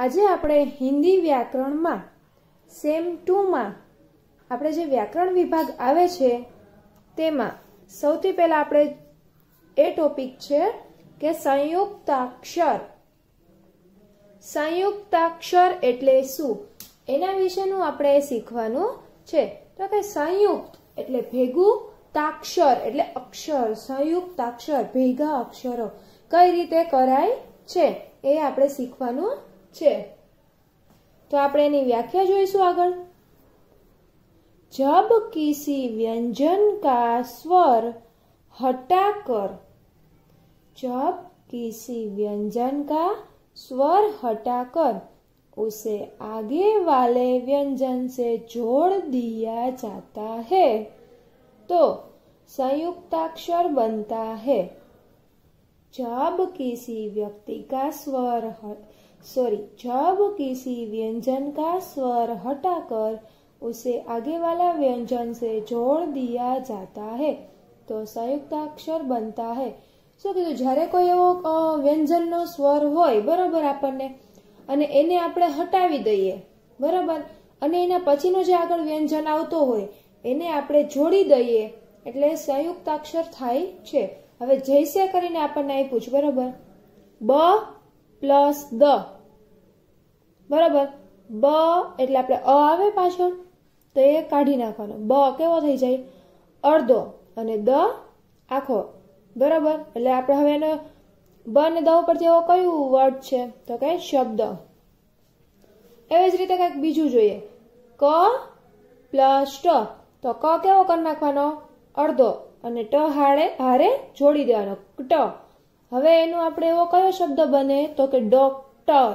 આજે આપણે હિન્દી વ્યાકરણમાં સેમ 2 માં આપણે જે વ્યાકરણ વિભાગ આવે છે તેમાં સૌથી પહેલા આપણે એ ટોપિક છે કે સંયુક્તાક્ષર. સંયુક્તાક્ષર એટલે શું એના વિશેનું આપણે શીખવાનું છે. તો કે સંયુક્ત એટલે ભેગું, તાક્ષર એટલે અક્ષર, સંયુક્તાક્ષર ભેગા અક્ષરો કઈ રીતે કરાય છે એ આપણે શીખવાનું છે. તો આપણે એની વ્યાખ્યા જોઈશું આગળ. जब किसी व्यंजन का स्वर हटाकर, जब किसी व्यंजन का स्वर हटाकर उसे आगे वाले व्यंजन से जोड़ दिया जाता है तो संयुक्ताक्षर बनता है. जब किसी व्यक्ति का स्वर जब किसी व्यंजन का स्वर हटाकर उसे आगे वाला व्यंजन से जोड़ दिया जाता है तो संयुक्ताक्षर बनता है. શું કીધું? જ્યારે કોઈ એવો વ્યંજનનો સ્વર હોય બરાબર આપણને, અને એને આપણે હટાવી દઈએ બરાબર, અને એના પછીનો જે આગળ વ્યંજન આવતો હોય એને આપણે જોડી દઈએ એટલે સંયુક્તાક્ષર થાય છે. હવે જૈસે કરીને આપણને આપ્યું છે બરાબર, બ પ્લસ દ બરાબર. બ એટલે આપણે અ આવે પાછળ તો એ કાઢી નાખવાનો. બ કેવો થઈ જાય? અડધો, અને દ આખો બરાબર. એટલે આપણે હવે એને બ ને દ ઉપરથી એવો કયું વર્ડ છે તો કે શબ્દ. એવી જ રીતે કંઈક બીજું જોઈએ, ક પ્લસ ટ. તો ક કેવો કરી નાખવાનો? અડધો, અને ટ હારે જોડી દેવાનો, ટ. હવે એનું આપણે એવો કયો શબ્દ બને તો કે ડોક્ટર.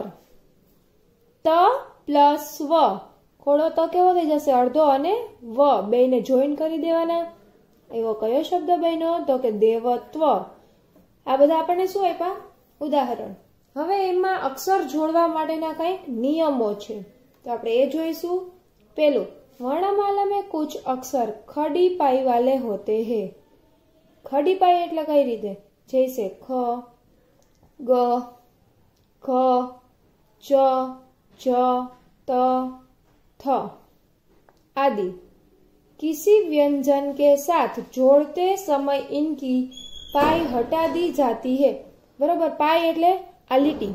ત પ્લસ વ, ખોડો તો કેવો થઈ જશે? અડધો, અને વ બેને જોઈન કરી દેવાના. એવો કયો શબ્દ બન્યો તો કે દેવત્વ. આ બધા આપણને શું આપ્યા? ઉદાહરણ. હવે એમાં અક્ષર જોડવા માટેના કંઈક નિયમો છે તો આપણે એ જોઈશું. પેલું, વર્ણમાલા में कुछ अक्षर खड़ी पाई वाले होते हैं. खड़ी पाई એટલે કઈ રીતે? जैसे ख, ग, ख, च, च, त, थ आदि. किसी व्यंजन के साथ जोड़ते समय इनकी पाई हटा दी जाती है. बराबर. पाई એટલે આ લીટી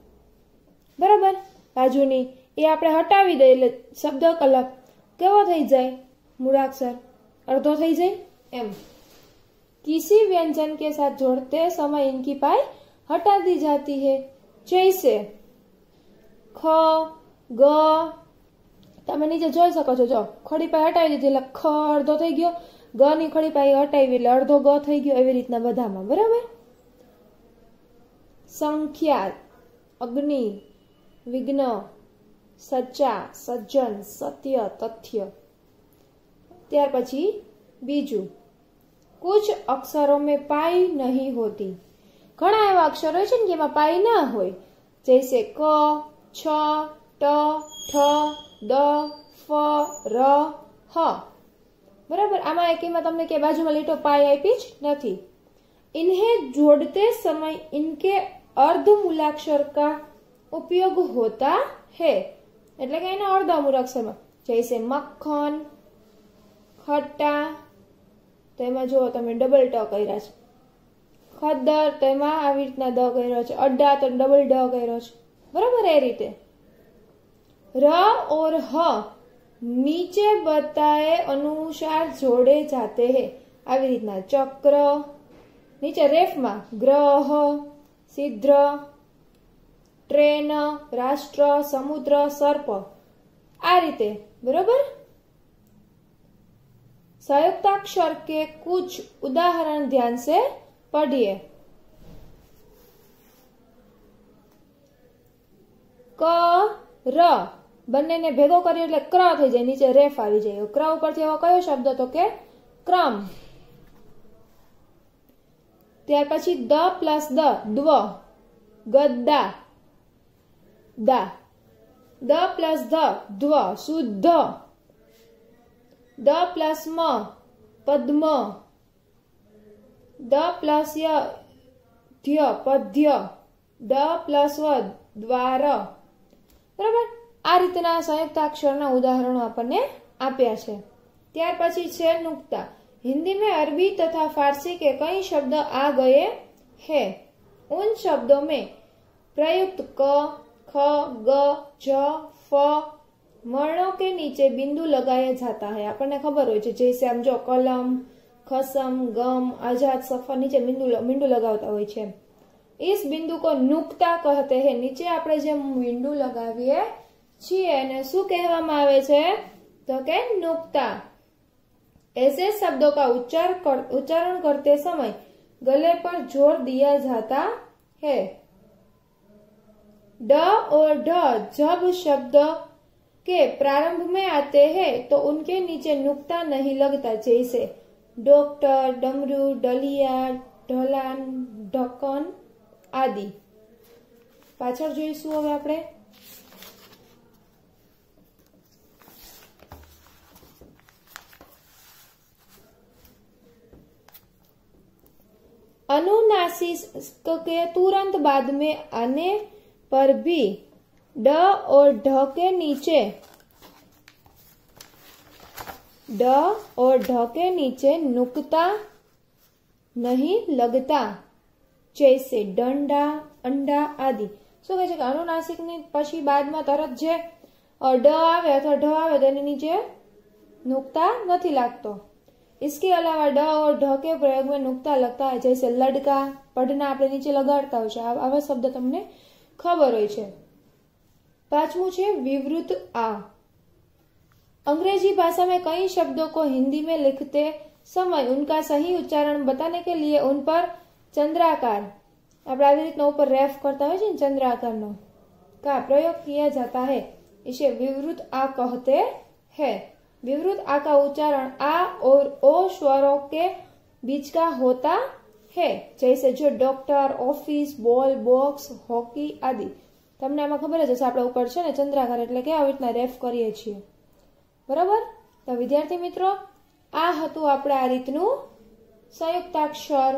બરાબર બાજુની, એ આપણે હટાવી દઈએ એટલે શબ્દ કલપ કેવો થઈ જાય? મૂળાક્ષર અડધો થઈ જાય એમ. किसी व्यंजन के साथ जोड़ते समय इनकी पाई हटा दी जाती है. जैसे ख, ग, તમે નીચે જોઈ શકો છો, જો ખડી પાઈ હટાવી દીધી એટલે ખ અડધો થઈ ગયો, ગ ની ખડી પાઈ હટાવી એટલે અડધો ગ થઈ ગયો. એવી રીતના બધામાં બરાબર. સંખ્યા, અગ્નિ, વિઘ્ન, સચ્ચા, સજ્જન, સત્ય, તથ્ય. ત્યાર પછી બીજું, कुछ अक्षरों में पाई नहीं होती. ઘણા એવા અક્ષરો છે ને કે એમાં પાઈ ના હોય. જૈસે ક, છ, ટ, ઠ, દ, ફ, ર, હ બરાબર. આમાં એકેમાં તમને કે બાજુમાં લીટો પાઈ આપી જ નથી. इन्हें जोड़ते समय इनके अर्ध मूलाक्षर का उपयोग होता है. એટલે કે એના અર્ધ મૂળાક્ષરમાં, જૈસે મક્ખન, ખટ્ટા તો એમાં જુઓ તમે ડબલ ટ કર્યા છે. ખદ્દર તો એમાં આવી રીતના દ કર્યો છે. અડ્ડા તો ડબલ ડ કર્યો છે બરાબર. એ રીતે र और ह नीचे बताए अनुसार जोड़े जाते हैं. આવી રીતના ચક્ર, નીચે રેફમાં ગ્રહ, સિદ્ધ, ટ્રેન, રાષ્ટ્ર, સમુદ્ર, સર્પ, આ રીતે બરાબર. संयुक्ताक्षर के कुछ उदाहरण ध्यान से पढ़िए. क, र બંનેને ભેગો કરીએ એટલે ક્ર થઈ જાય, નીચે રેફ આવી જાય. ક્ર ઉપરથી એવો કયો શબ્દ તો કે ક્રમ. ત્યાર પછી દ પ્લસ દ, દ્વ, ગદ્દા, દા. દ પ્લસ ધ, ધ્વ, શુદ્ધ. द प्लस म, पद्म. द प्लस य, ध्य, पद्य. द प्लस व, द्वार. બરાબર। આ રીતના સંયુક્તાક્ષરના ઉદાહરણો આપણને આપ્યા છે। ત્યાર પછી છે नुक्ता। हिंदी में अरबी तथा फारसी के कई शब्द आ गए हैं। उन शब्दों में प्रयुक्त क, ख, ग, ज, फ वर्णों के नीचे बिंदु लगाया जाता है। आपने खबर हो जैसे हम जो कलम, खसम, गम, आजाद, सफर नीचे बिंदु लगावता होय छे। इस बिंदु को नुक्ता कहते हैं। नीचे आपणे जे बिंदु लगावीए छीए एने शुं कहेवामां आवे छे तो के नुक्ता। ऐसे शब्दों का उच्चारण करते समय गले पर जोर दिया जाता है। ड और ढ जब शब्द के प्रारंभ में आते हैं तो उनके नीचे नुक्ता नहीं लगता, जैसे डॉक्टर, डमरू, डलिया, ढलान, ढक्कन आदि। पाछळ जोईशुं हवे आपणे। अनुनासिक के तुरंत बाद में आने पर भी ड और ढ के नीचे नुक्ता नहीं लगता, जैसे डंडा, अंडा आदि। શું કહે છે કે અનુનાસિકની પછી બાદમાં તરત જે ડ આવે અથવા ઢ આવે તેની નીચે नुक्ता નથી लागतो। इसके अलावा ड और ढ के प्रयोग में नुक्ता लगता है, जैसे लड़का, पढ़ना આપણે નીચે લગાડતા હોય છે। આવા શબ્દ તમને ખબર હોય છે। पांचवुं छे विवृत आ। अंग्रेजी भाषा में कई शब्दों को हिंदी में लिखते समय उनका सही उच्चारण बताने के लिए उन पर चंद्राकार, આપણે આવી રીતના ઉપર રેફ करता હોય છે ને ચંદ્રાકારનો का प्रयोग किया जाता है। इसे विवृत आ कहते हैं। विवृत आ का उच्चारण आ और ओ स्वरों के बीच का होता है, जैसे जो doctor, office, ball, box, hockey आदि। તમને આમાં ખબર જ હશે, આપણે ઉપર છે ને ચંદ્રાકાર એટલે કે આવી રીતના રેફ કરીએ છીએ, બરાબર। તો વિદ્યાર્થી મિત્રો, આ હતું આપણે આ રીતનું સંયુક્તાક્ષર।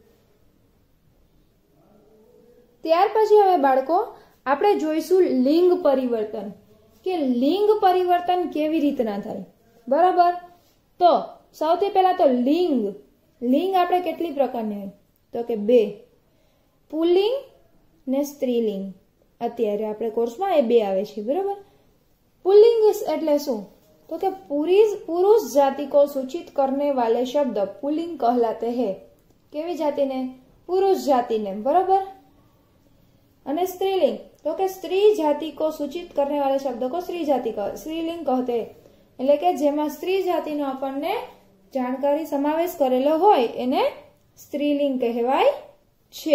ત્યાર પછી હવે બાળકો આપણે જોઈશું લિંગ પરિવર્તન, કે લિંગ પરિવર્તન કેવી રીતના થાય, બરાબર। તો સૌથી પહેલા તો લિંગ આપણે કેટલી પ્રકારની હોય તો કે બે, પુલ્લિંગ ને સ્ત્રીલિંગ। અત્યારે આપણે કોર્સમાં એ બે આવે છે, બરાબર। पुल्लिंग એટલે શું तो कि पुरुष जाति को सूचित करने वाले शब्द पुल्लिंग कहलाते हैं। केवी जाति ने? पुरुष जाति ने, बराबर। અને स्त्रीलिंग तो कि स्त्री जाति को सूचित करने वाले शब्द को स्त्रीलिंग कहते हैं। એટલે કે જેમાં સ્ત્રી જાતિનો આપણને જાણકારી સમાવેશ કરેલો હોય એને સ્ત્રીલિંગ કહેવાય છે।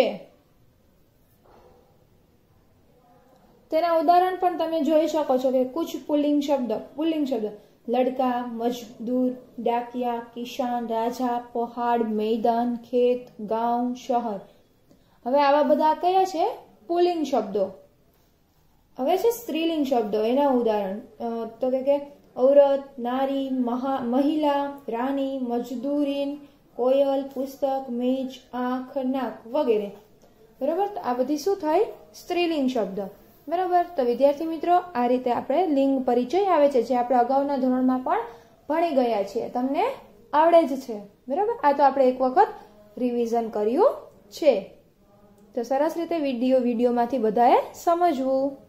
તેના ઉદાહરણ પણ તમે જોઈ શકો છો કે कुछ पुल्लिंग शब्द लड़का, मजदूर, डाकिया, किसान, राजा, पहाड़, मैदान, खेत, गांव, शहर। હવે આવા બધા કયા છે? પુલ્લિંગ શબ્દો। હવે છે સ્ત્રીલિંગ શબ્દો, એના ઉદાહરણ તો કે औरत, नारी, महिला, रानी, मजदूरीन, कोयल, पुस्तक, मेज, आंख, नाक वगैरह, बराबर। आ बधी शुं थाय? स्त्रीलिंग शब्द, बराबर। तो विद्यार्थी मित्रों, आ रीते आपणे लिंग परिचय आवे छे, जे आपणे अगाउना धोरणमां पण भणी गया छीए, तमने आवडे ज छे, बराबर। आ तो आपणे एक वखत रिविजन कर्युं छे। तो सरस रीते विडियोमांथी बधाए समजवुं।